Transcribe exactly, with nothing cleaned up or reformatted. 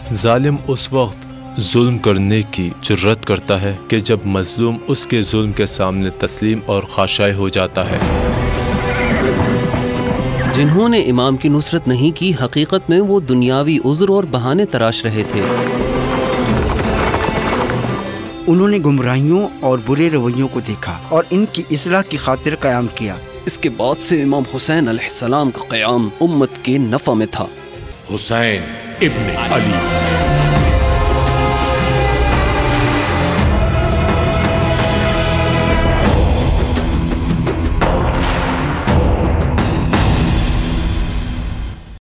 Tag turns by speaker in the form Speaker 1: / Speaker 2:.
Speaker 1: जालिम उस वक्त जुल्म करने की जुर्रत करता है कि जब मजलूम उसके जुल्म के सामने तस्लीम और खाशाय हो जाता है।
Speaker 2: जिन्होंने इमाम की नुसरत नहीं की, हकीकत में वो दुनियावी उज़्र और बहाने तराश रहे थे।
Speaker 3: उन्होंने गुमराहियों और बुरे रवैयों को देखा और इनकी इस्लाह की खातिर क़याम किया।
Speaker 2: इसके बाद से इमाम हुसैन अलैहिस्सलाम का क़याम उम्मत के नफ़ा में था।
Speaker 4: हुसैन इब्न अली।